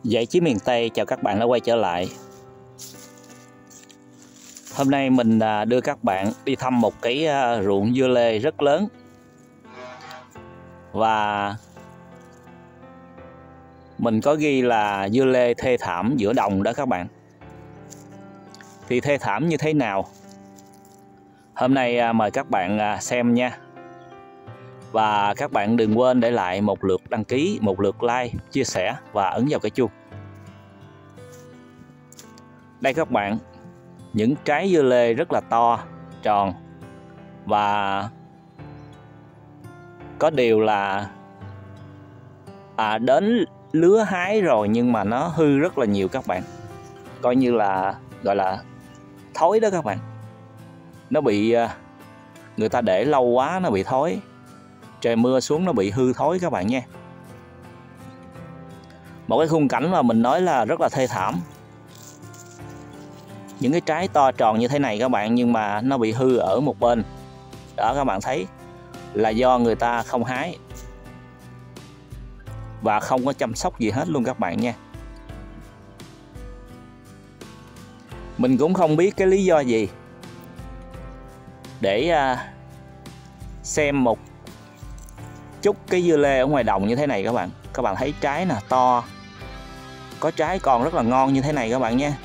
Giải trí miền Tây chào các bạn đã quay trở lại. Hôm nay mình đưa các bạn đi thăm một cái ruộng dưa lê rất lớn. Và mình có ghi là dưa lê thê thảm giữa đồng đó các bạn. Thì thê thảm như thế nào? Hôm nay mời các bạn xem nha. Và các bạn đừng quên để lại một lượt đăng ký, một lượt like, chia sẻ và ấn vào cái chuông. Đây các bạn, những trái dưa lê rất là to, tròn. Và có điều là đến lứa hái rồi nhưng mà nó hư rất là nhiều các bạn. Coi như là gọi là thối đó các bạn. Nó bị người ta để lâu quá nó bị thối. Trời mưa xuống nó bị hư thối các bạn nha. Một cái khung cảnh mà mình nói là rất là thê thảm. Những cái trái to tròn như thế này các bạn, nhưng mà nó bị hư ở một bên. Đó các bạn thấy là do người ta không hái và không có chăm sóc gì hết luôn các bạn nha. Mình cũng không biết cái lý do gì. Để xem một chút cái dưa lê ở ngoài đồng như thế này các bạn. Các bạn thấy trái nè, to. Có trái còn rất là ngon như thế này các bạn nha.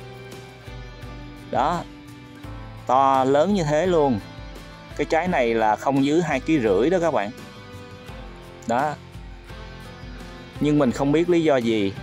Đó, to lớn như thế luôn. Cái trái này là không dưới 2,5 kg đó các bạn. Đó. Nhưng mình không biết lý do gì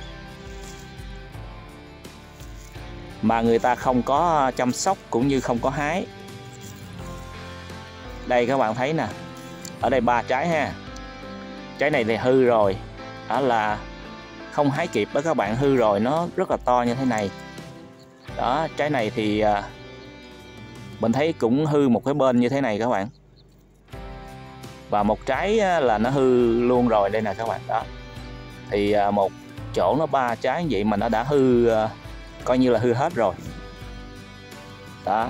mà người ta không có chăm sóc cũng như không có hái. Đây các bạn thấy nè. Ở đây 3 trái ha. Trái này thì hư rồi. Đó là không hái kịp đó các bạn, hư rồi, nó rất là to như thế này. Đó, trái này thì mình thấy cũng hư một cái bên như thế này các bạn. Và một trái là nó hư luôn rồi, đây nè các bạn. Đó. Thì một chỗ nó 3 trái như vậy mà nó đã hư, coi như là hư hết rồi. Đó.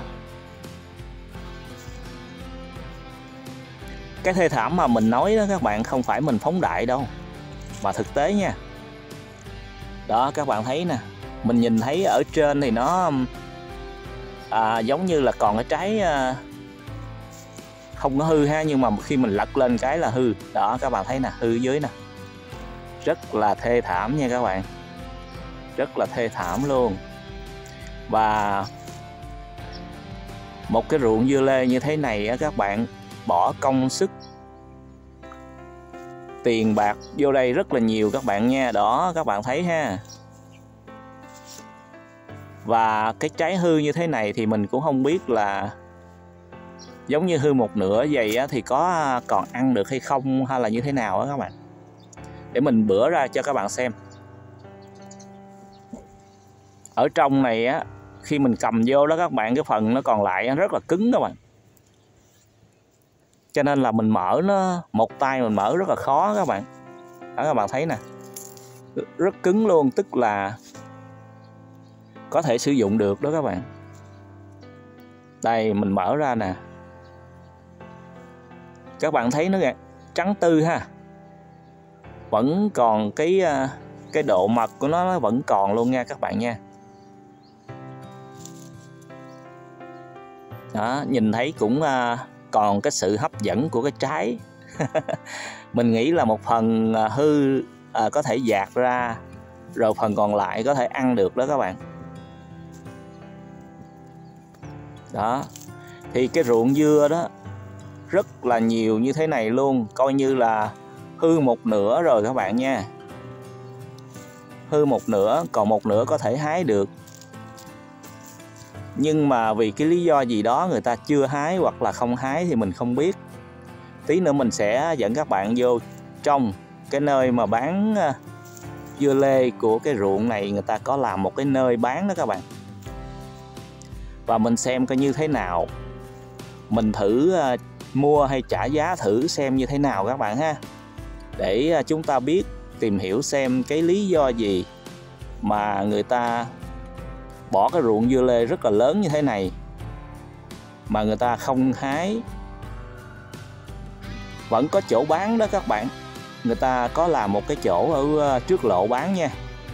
Cái thê thảm mà mình nói đó các bạn, không phải mình phóng đại đâu, mà thực tế nha. Đó các bạn thấy nè. Mình nhìn thấy ở trên thì nó giống như là còn cái trái không có hư ha, nhưng mà khi mình lật lên cái là hư. Đó các bạn thấy nè, hư dưới nè. Rất là thê thảm nha các bạn. Rất là thê thảm luôn. Và một cái ruộng dưa lê như thế này á các bạn, bỏ công sức tiền bạc vô đây rất là nhiều các bạn nha. Đó các bạn thấy ha. Và cái trái hư như thế này thì mình cũng không biết là giống như hư một nửa vậy á, thì có còn ăn được hay không hay là như thế nào á các bạn. Để mình bữa ra cho các bạn xem. Ở trong này á, khi mình cầm vô đó các bạn, cái phần nó còn lại rất là cứng các bạn. Cho nên là mình mở nó, một tay mình mở rất là khó các bạn. Đó các bạn thấy nè. Rất cứng luôn, tức là có thể sử dụng được đó các bạn. Đây mình mở ra nè. Các bạn thấy nó trắng tư ha. Vẫn còn cái độ mật của nó vẫn còn luôn nha các bạn nha. Đó, nhìn thấy cũng còn cái sự hấp dẫn của cái trái. Mình nghĩ là một phần hư có thể dạt ra, rồi phần còn lại có thể ăn được đó các bạn. Đó. Thì cái ruộng dưa đó rất là nhiều như thế này luôn, coi như là hư một nửa rồi các bạn nha. Hư một nửa, còn một nửa có thể hái được. Nhưng mà vì cái lý do gì đó người ta chưa hái hoặc là không hái thì mình không biết. Tí nữa mình sẽ dẫn các bạn vô trong cái nơi mà bán dưa lê của cái ruộng này. Người ta có làm một cái nơi bán đó các bạn. Và mình xem coi như thế nào. Mình thử mua hay trả giá thử xem như thế nào các bạn ha. Để chúng ta biết, tìm hiểu xem cái lý do gì mà người ta bỏ cái ruộng dưa lê rất là lớn như thế này mà người ta không hái. Vẫn có chỗ bán đó các bạn. Người ta có làm một cái chỗ ở trước lộ bán nha.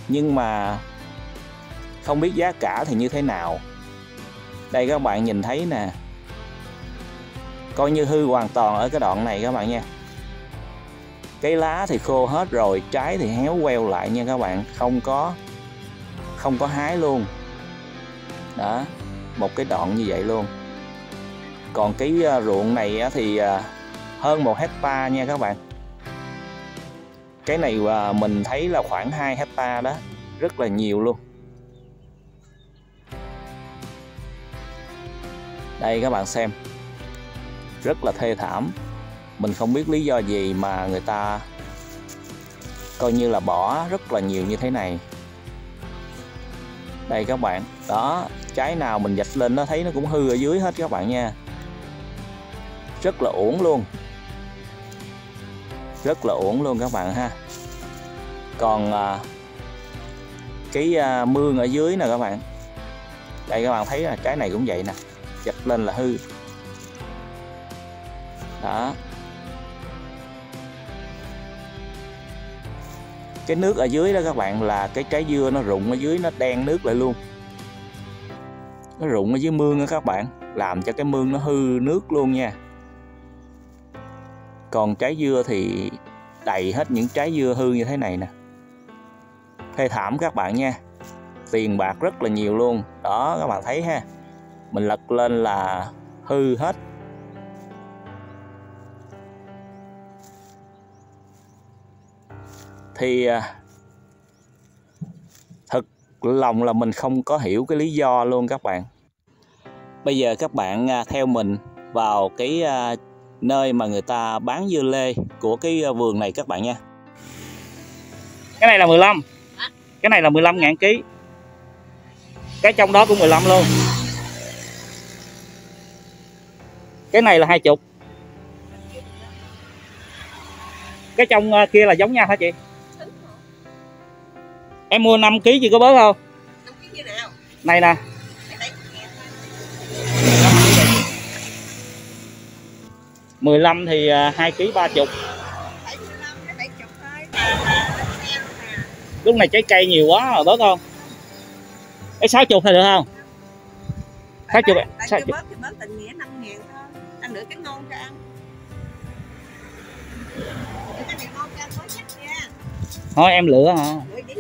nhưng mà không biết giá cả thì như thế nào. Đây các bạn nhìn thấy nè, coi như hư hoàn toàn ở cái đoạn này các bạn nha. Cái lá thì khô hết rồi, trái thì héo queo lại nha các bạn, không có hái luôn. Đó, một cái đoạn như vậy luôn. Còn cái ruộng này thì hơn 1 hecta nha các bạn. Cái này mình thấy là khoảng 2 hecta đó, rất là nhiều luôn. Đây các bạn xem, rất là thê thảm. Mình không biết lý do gì mà người ta coi như là bỏ rất là nhiều như thế này. Đây các bạn, đó, trái nào mình vạch lên nó thấy nó cũng hư ở dưới hết các bạn nha. Rất là uổng luôn. Rất là uổng luôn các bạn ha. Còn cái mương ở dưới nè các bạn. Đây các bạn thấy là trái này cũng vậy nè, vạch lên là hư. Đó. Cái nước ở dưới đó các bạn là cái trái dưa nó rụng ở dưới, nó đen nước lại luôn. Nó rụng ở dưới mương đó các bạn, làm cho cái mương nó hư nước luôn nha. Còn trái dưa thì đầy hết những trái dưa hư như thế này nè. Thê thảm các bạn nha. Tiền bạc rất là nhiều luôn. Đó các bạn thấy ha. Mình lật lên là hư hết. Thì thật lòng là mình không có hiểu cái lý do luôn các bạn. Bây giờ các bạn theo mình vào cái nơi mà người ta bán dưa lê của cái vườn này các bạn nha. Cái này là 15. Cái này là 15.000 ký. Cái trong đó cũng 15 luôn. Cái này là 20. Cái trong kia là giống nhau hả chị? Em mua 5 kg chị có bớt không? 5 kg nào? Này nè. 15 thì 2 kg 30. Lúc này trái cây nhiều quá rồi bớt không? Cái 60 thì được không? 60. Tại chưa bớt thì bớt tình nghĩa 5.000 thôi. Ăn nửa cái ngon cho ăn. Cái này ngon cho ăn mới chắc nha. Thôi em lựa hả?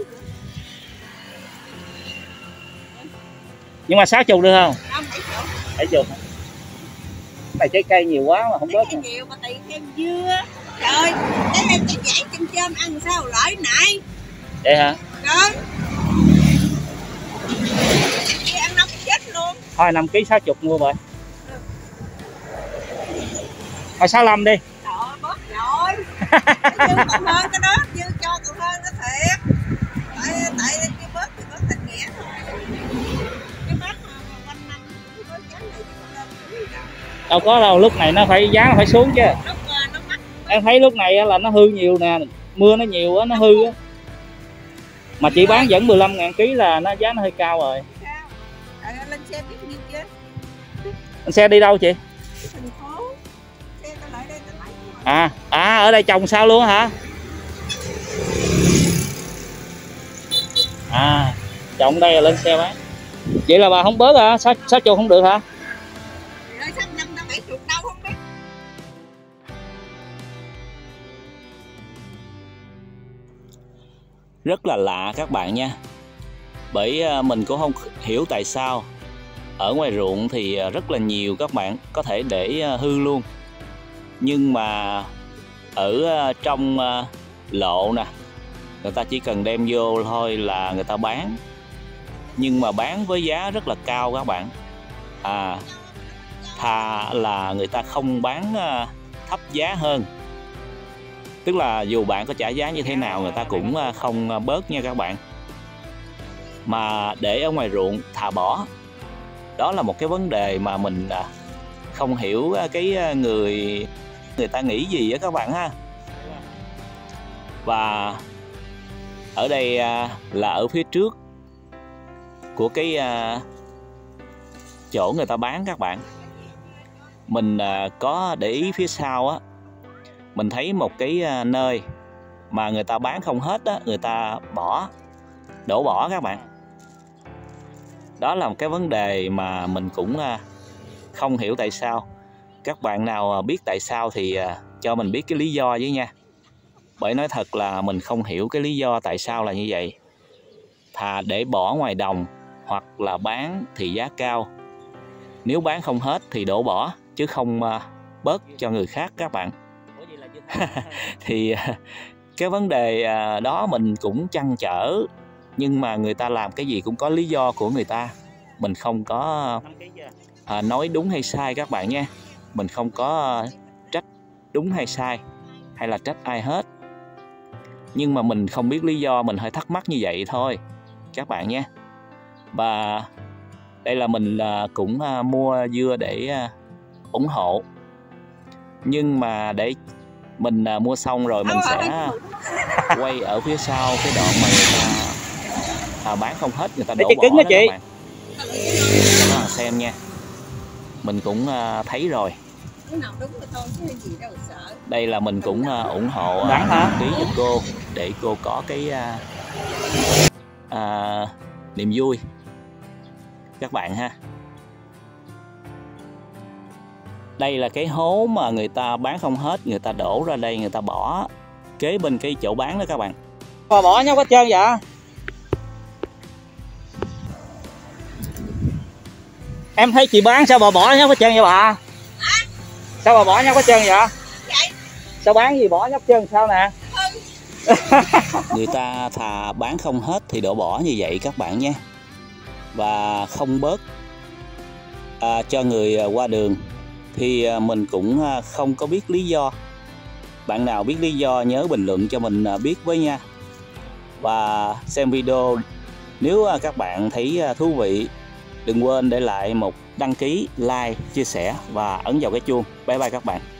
Nhưng mà 60 được không? Không, 70. Này trái cây nhiều quá mà không bớt. Trái cây nhiều mà tùy thêm dưa. Trời ơi, cái dãy chôm chôm ăn sao lợi nãy. Vậy hả? Rồi. Chị ăn 5 chết luôn. Thôi 5 kg 60 mua rồi. Thôi 65 đi. Trời ơi, bớt rồi. Cái dưa còn hơn cái đó, dưa cho còn hơn nó thiệt. Tại chưa bớt thì bớt tình nghĩa thôi. Cái bớt mà quanh năm bớt giá này lên. Đâu có đâu, lúc này nó phải giá nó phải xuống chứ. Lúc nó mắc. Em thấy lúc này là nó hư nhiều nè, mưa nó nhiều á, nó hư á. Mà chị bán vẫn 15.000 ký là nó giá nó hơi cao rồi. Lên xe biết nhiêu chứ? Lên xe đi đâu chị? Thành phố. Xe ta lại đây ta lấy. Ở đây trồng sao luôn hả? Trồng đây là lên xe bán. Vậy là bà không bớt hả? 60 không được hả? Rồi sắp năm ta 70 đâu không biết. Rất là lạ các bạn nha. Bởi mình cũng không hiểu tại sao ở ngoài ruộng thì rất là nhiều các bạn có thể để hư luôn. Nhưng mà ở trong lộ nè, người ta chỉ cần đem vô thôi là người ta bán. Nhưng mà bán với giá rất là cao các bạn. Thà là người ta không bán thấp giá hơn. Tức là dù bạn có trả giá như thế nào người ta cũng không bớt nha các bạn. Mà để ở ngoài ruộng thà bỏ. Đó là một cái vấn đề mà mình không hiểu cái người ta nghĩ gì á các bạn ha. Và ở đây là ở phía trước của cái chỗ người ta bán các bạn. Mình có để ý phía sau á, mình thấy một cái nơi mà người ta bán không hết á, người ta bỏ đổ bỏ các bạn. Đó là một cái vấn đề mà mình cũng không hiểu tại sao. Các bạn nào biết tại sao thì cho mình biết cái lý do với nha. Bởi nói thật là mình không hiểu cái lý do tại sao là như vậy. Thà để bỏ ngoài đồng hoặc là bán thì giá cao. Nếu bán không hết thì đổ bỏ chứ không bớt cho người khác các bạn. Thì cái vấn đề đó mình cũng trăn trở. Nhưng mà người ta làm cái gì cũng có lý do của người ta. Mình không có nói đúng hay sai các bạn nha. Mình không có trách đúng hay sai hay là trách ai hết. Nhưng mà mình không biết lý do, mình hơi thắc mắc như vậy thôi các bạn nhé. Và đây là mình cũng mua dưa để ủng hộ. Nhưng mà để mình mua xong rồi mình sẽ quay ở phía sau cái đoạn mà người ta bán không hết, người ta đổ bỏ đó các bạn. Cho các bạn xem nha. Mình cũng thấy rồi. Đây là mình cũng ủng hộ ký cho cô để cô có cái niềm vui các bạn ha. Đây là cái hố mà người ta bán không hết, người ta đổ ra đây, người ta bỏ kế bên cái chỗ bán đó các bạn. Bỏ nhóc hết trơn vậy? Em thấy chị bán sao bà bỏ nhóc hết trơn vậy bà? Sao bà bỏ nhóc hết trơn vậy? Sao bán gì bỏ nhóc trơn sao nè? Người ta thà bán không hết thì đổ bỏ như vậy các bạn nhé. Và không bớt cho người qua đường. Thì mình cũng không có biết lý do. Bạn nào biết lý do nhớ bình luận cho mình biết với nha. Và xem video nếu các bạn thấy thú vị, đừng quên để lại một đăng ký, like, chia sẻ và ấn vào cái chuông. Bye bye các bạn.